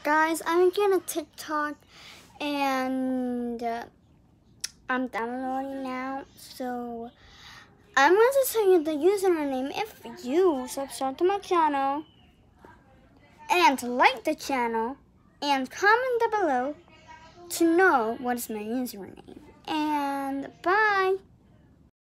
Guys, I'm making a TikTok and I'm downloading now. So I'm going to tell you the username if you subscribe to my channel and like the channel and comment down below to know what is my username. And bye.